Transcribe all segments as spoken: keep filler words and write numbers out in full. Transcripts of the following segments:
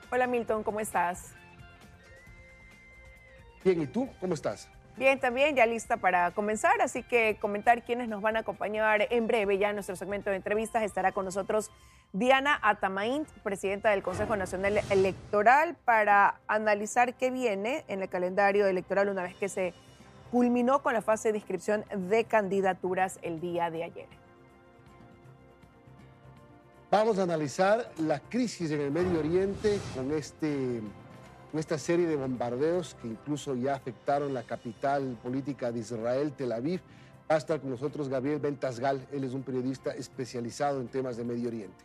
Hola Milton, ¿cómo estás? Bien, ¿y tú? ¿Cómo estás? Bien, también ya lista para comenzar, así que comentar quiénes nos van a acompañar en breve. Ya en nuestro segmento de entrevistas estará con nosotros Diana Atamaín, presidenta del Consejo Nacional Electoral, para analizar qué viene en el calendario electoral una vez que se culminó con la fase de inscripción de candidaturas el día de ayer. Vamos a analizar la crisis en el Medio Oriente con, este, con esta serie de bombardeos que incluso ya afectaron la capital política de Israel, Tel Aviv. Va a estar con nosotros Gabriel Bentasgal, él es un periodista especializado en temas de Medio Oriente.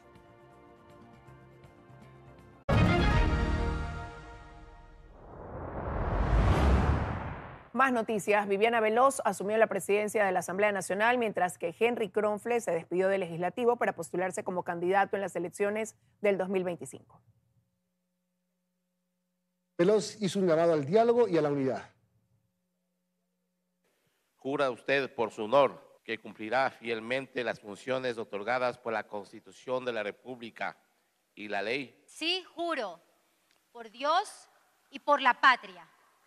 Más noticias. Viviana Veloz asumió la presidencia de la Asamblea Nacional, mientras que Henry Kronfle se despidió del Legislativo para postularse como candidato en las elecciones del dos mil veinticinco. Veloz hizo un llamado al diálogo y a la unidad. ¿Jura usted por su honor que cumplirá fielmente las funciones otorgadas por la Constitución de la República y la ley? Sí, juro, por Dios y por la patria.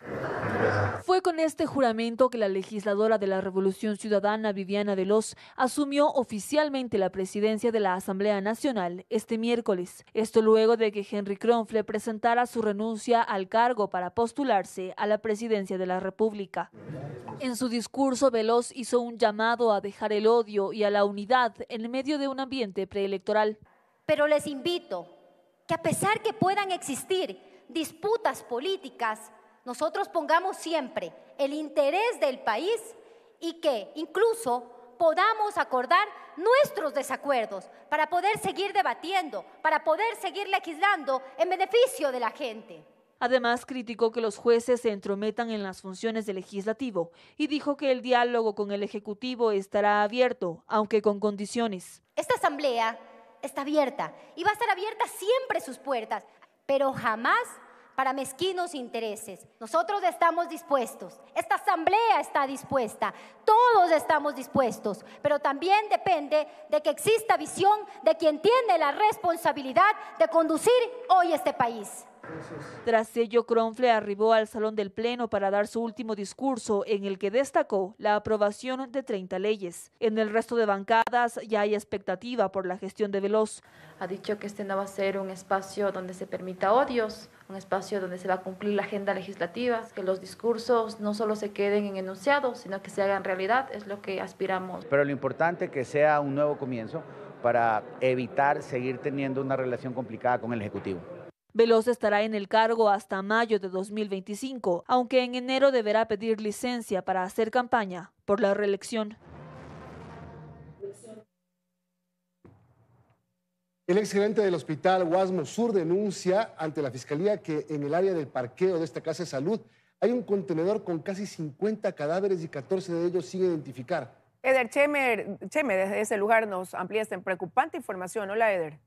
Fue con este juramento que la legisladora de la Revolución Ciudadana, Viviana Veloz, asumió oficialmente la presidencia de la Asamblea Nacional este miércoles. Esto luego de que Henry Kronfle presentara su renuncia al cargo para postularse a la presidencia de la República. En su discurso, Veloz hizo un llamado a dejar el odio y a la unidad en medio de un ambiente preelectoral. Pero les invito que a pesar que puedan existir disputas políticas, nosotros pongamos siempre el interés del país y que incluso podamos acordar nuestros desacuerdos para poder seguir debatiendo, para poder seguir legislando en beneficio de la gente. Además, criticó que los jueces se entrometan en las funciones del legislativo y dijo que el diálogo con el Ejecutivo estará abierto, aunque con condiciones. Esta asamblea está abierta y va a estar abierta siempre sus puertas, pero jamás para mezquinos intereses. Nosotros estamos dispuestos, esta asamblea está dispuesta, todos estamos dispuestos, pero también depende de que exista visión de quien tiene la responsabilidad de conducir hoy este país. Tras ello, Kronfle arribó al Salón del Pleno para dar su último discurso, en el que destacó la aprobación de treinta leyes. En el resto de bancadas ya hay expectativa por la gestión de Veloz. Ha dicho que este no va a ser un espacio donde se permita odios, un espacio donde se va a cumplir la agenda legislativa, que los discursos no solo se queden en enunciados, sino que se hagan realidad, es lo que aspiramos. Pero lo importante es que sea un nuevo comienzo para evitar seguir teniendo una relación complicada con el Ejecutivo. Veloz estará en el cargo hasta mayo de dos mil veinticinco, aunque en enero deberá pedir licencia para hacer campaña por la reelección. El exgerente del hospital Guasmo Sur denuncia ante la Fiscalía que en el área del parqueo de esta casa de salud hay un contenedor con casi cincuenta cadáveres y catorce de ellos sin identificar. Eder Cheme, Cheme, desde ese lugar nos amplía esta preocupante información. Hola, Eder.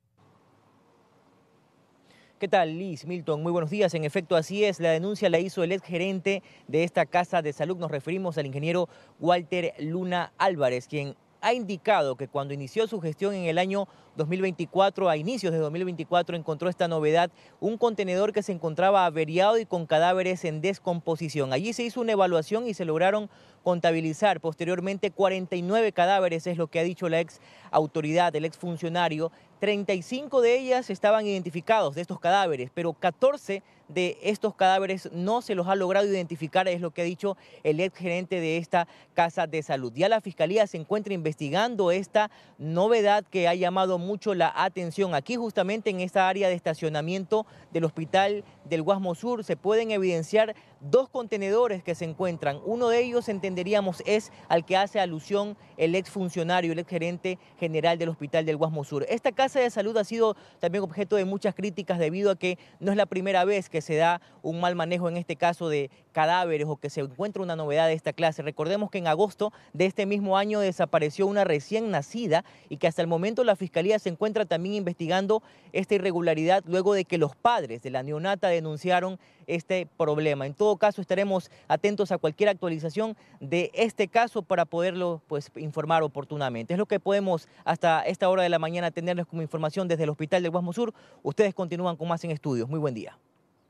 ¿Qué tal, Liz, Milton? Muy buenos días. En efecto, así es. La denuncia la hizo el exgerente de esta casa de salud. Nos referimos al ingeniero Walter Luna Álvarez, quien ha indicado que cuando inició su gestión en el año dos mil veinticuatro, a inicios de dos mil veinticuatro, encontró esta novedad, un contenedor que se encontraba averiado y con cadáveres en descomposición. Allí se hizo una evaluación y se lograron contabilizar posteriormente cuarenta y nueve cadáveres, es lo que ha dicho la ex autoridad, el ex funcionario. treinta y cinco de ellas estaban identificados de estos cadáveres, pero catorce de estos cadáveres no se los ha logrado identificar, es lo que ha dicho el ex gerente de esta casa de salud. Ya la Fiscalía se encuentra investigando esta novedad que ha llamado mucho la atención. Aquí justamente en esta área de estacionamiento del hospital del Guasmo Sur se pueden evidenciar dos contenedores que se encuentran. Uno de ellos, entenderíamos, es al que hace alusión el ex funcionario, el ex gerente general del hospital del Guasmo Sur. Esta casa de salud ha sido también objeto de muchas críticas debido a que no es la primera vez que se da un mal manejo, en este caso de cadáveres, o que se encuentra una novedad de esta clase. Recordemos que en agosto de este mismo año desapareció una recién nacida y que hasta el momento la Fiscalía se encuentra también investigando esta irregularidad luego de que los padres de la neonata denunciaron este problema. En todo todo caso estaremos atentos a cualquier actualización de este caso para poderlo pues, informar oportunamente. Es lo que podemos hasta esta hora de la mañana tenerles como información desde el Hospital de Guasmo Sur. Ustedes continúan con más en estudios. Muy buen día.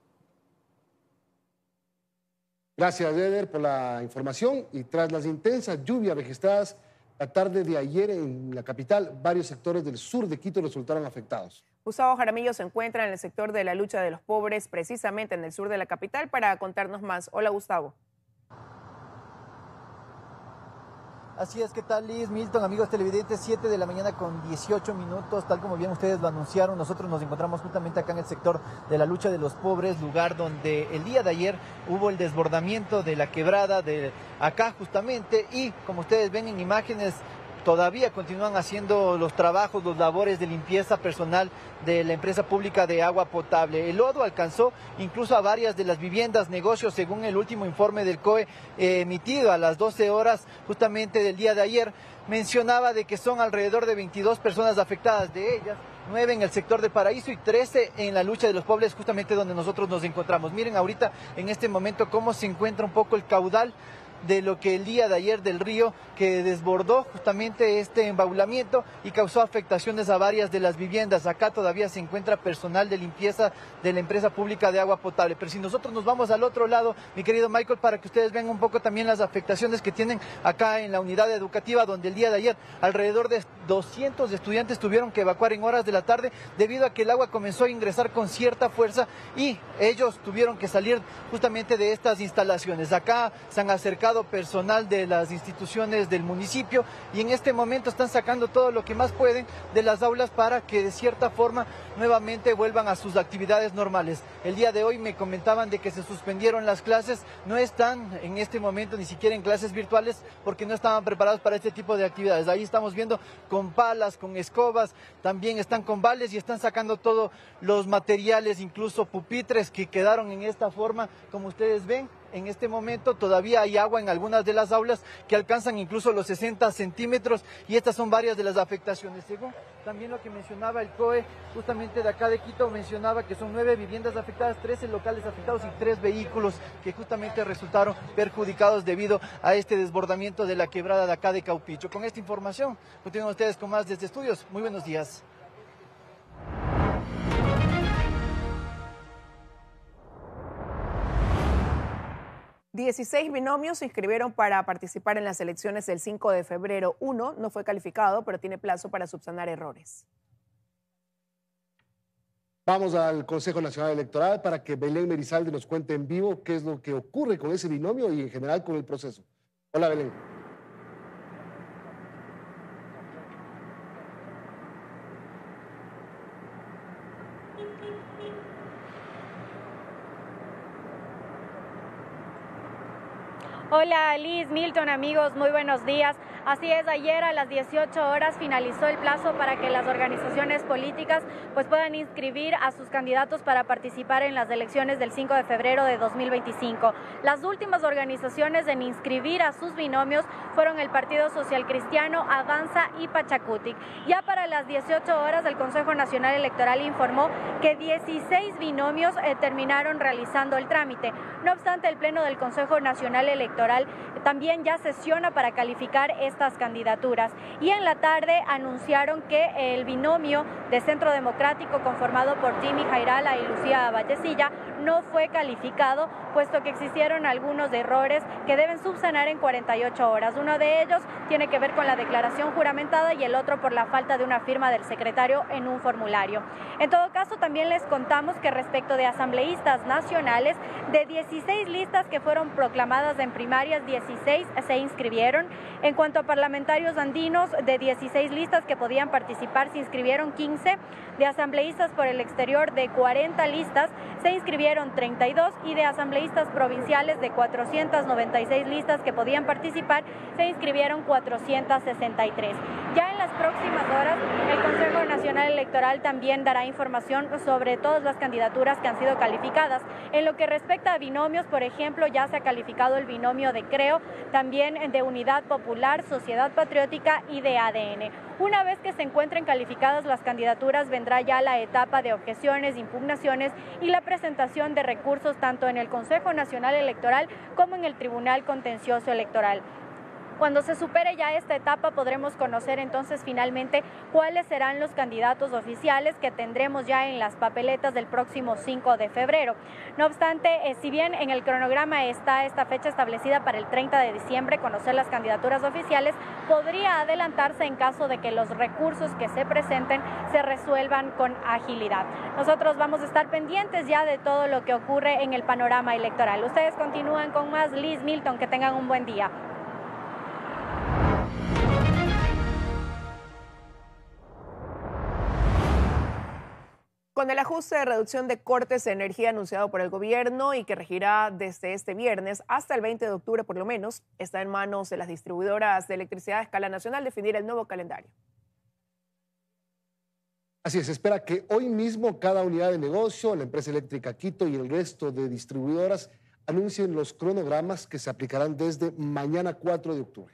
Gracias, Eder, por la información. Y tras las intensas lluvias registradas la tarde de ayer en la capital, varios sectores del sur de Quito resultaron afectados. Gustavo Jaramillo se encuentra en el sector de la lucha de los pobres, precisamente en el sur de la capital, para contarnos más. Hola, Gustavo. Así es, ¿qué tal, Liz? Milton, amigos televidentes, siete de la mañana con dieciocho minutos, tal como bien ustedes lo anunciaron, nosotros nos encontramos justamente acá en el sector de la lucha de los pobres, lugar donde el día de ayer hubo el desbordamiento de la quebrada de acá justamente, y como ustedes ven en imágenes, todavía continúan haciendo los trabajos, los labores de limpieza personal de la empresa pública de agua potable. El lodo alcanzó incluso a varias de las viviendas, negocios, según el último informe del C O E eh, emitido a las doce horas justamente del día de ayer. Mencionaba de que son alrededor de veintidós personas afectadas, de ellas nueve en el sector de Paraíso y trece en la lucha de los pobres, justamente donde nosotros nos encontramos. Miren ahorita en este momento cómo se encuentra un poco el caudal de lo que el día de ayer del río que desbordó justamente este embaulamiento y causó afectaciones a varias de las viviendas. Acá todavía se encuentra personal de limpieza de la empresa pública de agua potable. Pero si nosotros nos vamos al otro lado, mi querido Michael, para que ustedes vean un poco también las afectaciones que tienen acá en la unidad educativa, donde el día de ayer alrededor de doscientos estudiantes tuvieron que evacuar en horas de la tarde debido a que el agua comenzó a ingresar con cierta fuerza y ellos tuvieron que salir justamente de estas instalaciones. Acá se han acercado personal de las instituciones del municipio y en este momento están sacando todo lo que más pueden de las aulas para que de cierta forma nuevamente vuelvan a sus actividades normales. El día de hoy me comentaban de que se suspendieron las clases, no están en este momento ni siquiera en clases virtuales porque no estaban preparados para este tipo de actividades. Ahí estamos viendo con palas, con escobas, también están con vales y están sacando todos los materiales, incluso pupitres que quedaron en esta forma, como ustedes ven. En este momento todavía hay agua en algunas de las aulas que alcanzan incluso los sesenta centímetros y estas son varias de las afectaciones. Según también lo que mencionaba el C O E, justamente de acá de Quito, mencionaba que son nueve viviendas afectadas, trece locales afectados y tres vehículos que justamente resultaron perjudicados debido a este desbordamiento de la quebrada de acá de Caupicho. Con esta información, continúan ustedes con más desde estudios. Muy buenos días. dieciséis binomios se inscribieron para participar en las elecciones del cinco de febrero. Uno no fue calificado, pero tiene plazo para subsanar errores. Vamos al Consejo Nacional Electoral para que Belén Merizalde nos cuente en vivo qué es lo que ocurre con ese binomio y en general con el proceso. Hola, Belén. Hola Liz, Milton, amigos, muy buenos días. Así es, ayer a las dieciocho horas finalizó el plazo para que las organizaciones políticas pues puedan inscribir a sus candidatos para participar en las elecciones del cinco de febrero de dos mil veinticinco. Las últimas organizaciones en inscribir a sus binomios fueron el Partido Social Cristiano, Avanza y Pachacutic. Ya para las dieciocho horas el Consejo Nacional Electoral informó que dieciséis binomios eh, terminaron realizando el trámite. No obstante, el Pleno del Consejo Nacional Electoral también ya sesiona para calificar estas candidaturas y en la tarde anunciaron que el binomio de Centro Democrático conformado por Jimmy Jairala y Lucía Vallecilla no fue calificado, puesto que existieron algunos errores que deben subsanar en cuarenta y ocho horas. Uno de ellos tiene que ver con la declaración juramentada y el otro por la falta de una firma del secretario en un formulario. En todo caso, también les contamos que respecto de asambleístas nacionales, de dieciséis listas que fueron proclamadas en primarias, dieciséis se inscribieron. En cuanto a parlamentarios andinos, de dieciséis listas que podían participar, se inscribieron quince. De asambleístas por el exterior, de cuarenta listas, se inscribieron treinta y dos, y de asambleístas provinciales, de cuatrocientas noventa y seis listas que podían participar, se inscribieron cuatrocientas sesenta y tres. Ya en las próximas horas, el Consejo Nacional Electoral también dará información sobre todas las candidaturas que han sido calificadas. En lo que respecta a binomios, por ejemplo, ya se ha calificado el binomio de Creo, también de Unidad Popular, Sociedad Patriótica y de A D N. Una vez que se encuentren calificadas las candidaturas, vendrá ya la etapa de objeciones, impugnaciones y la presentación de recursos tanto en el Consejo Nacional Electoral como en el Tribunal Contencioso Electoral. Cuando se supere ya esta etapa podremos conocer entonces finalmente cuáles serán los candidatos oficiales que tendremos ya en las papeletas del próximo cinco de febrero. No obstante, eh, si bien en el cronograma está esta fecha establecida para el treinta de diciembre, conocer las candidaturas oficiales, podría adelantarse en caso de que los recursos que se presenten se resuelvan con agilidad. Nosotros vamos a estar pendientes ya de todo lo que ocurre en el panorama electoral. Ustedes continúan con más. Liz, Milton, que tengan un buen día. Con el ajuste de reducción de cortes de energía anunciado por el gobierno y que regirá desde este viernes hasta el veinte de octubre por lo menos, está en manos de las distribuidoras de electricidad a escala nacional definir el nuevo calendario. Así es, se espera que hoy mismo cada unidad de negocio, la empresa eléctrica Quito y el resto de distribuidoras anuncien los cronogramas que se aplicarán desde mañana cuatro de octubre.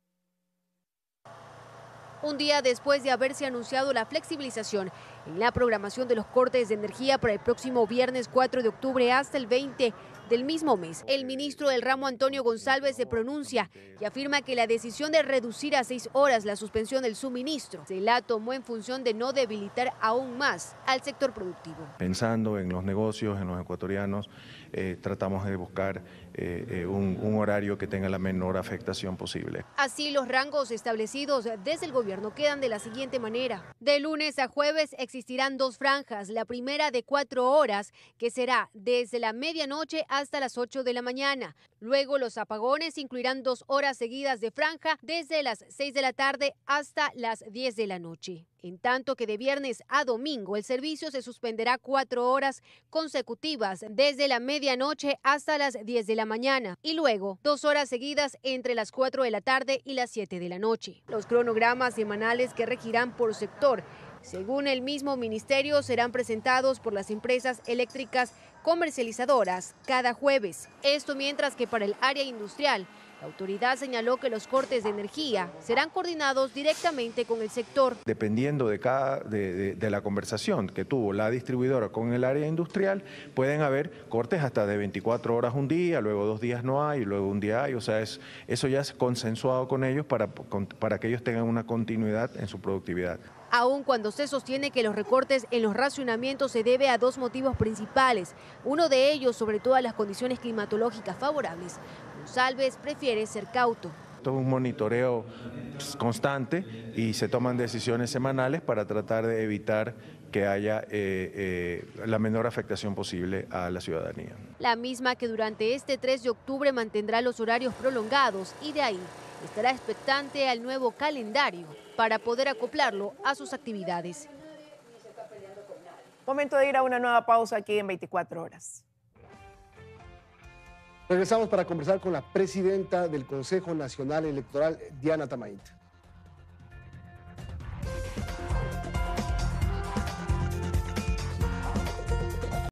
Un día después de haberse anunciado la flexibilización en la programación de los cortes de energía para el próximo viernes cuatro de octubre hasta el veinte del mismo mes, el ministro del ramo Antonio González se pronuncia y afirma que la decisión de reducir a seis horas la suspensión del suministro se la tomó en función de no debilitar aún más al sector productivo. Pensando en los negocios, en los ecuatorianos, eh, tratamos de buscar eh, eh, un, un horario que tenga la menor afectación posible. Así, los rangos establecidos desde el gobierno quedan de la siguiente manera. De lunes a jueves existirán dos franjas, la primera de cuatro horas, que será desde la medianoche hasta las ocho de la mañana. Luego los apagones incluirán dos horas seguidas de franja desde las seis de la tarde hasta las diez de la noche. En tanto que de viernes a domingo el servicio se suspenderá cuatro horas consecutivas desde la medianoche hasta las diez de la mañana y luego dos horas seguidas entre las cuatro de la tarde y las siete de la noche. Los cronogramas semanales que regirán por sector, según el mismo ministerio, serán presentados por las empresas eléctricas comercializadoras cada jueves. Esto mientras que para el área industrial, la autoridad señaló que los cortes de energía serán coordinados directamente con el sector. Dependiendo de, cada, de, de, de la conversación que tuvo la distribuidora con el área industrial, pueden haber cortes hasta de veinticuatro horas un día, luego dos días no hay, luego un día hay. O sea, es, eso ya es consensuado con ellos para, para que ellos tengan una continuidad en su productividad. Aun cuando se sostiene que los recortes en los racionamientos se debe a dos motivos principales, uno de ellos sobre todas las condiciones climatológicas favorables, González prefiere ser cauto. Esto es un monitoreo constante y se toman decisiones semanales para tratar de evitar que haya eh, eh, la menor afectación posible a la ciudadanía. La misma que durante este tres de octubre mantendrá los horarios prolongados y de ahí estará expectante al nuevo calendario para poder acoplarlo a sus actividades. Momento de ir a una nueva pausa aquí en veinticuatro horas. Regresamos para conversar con la presidenta del Consejo Nacional Electoral, Diana Tamaint.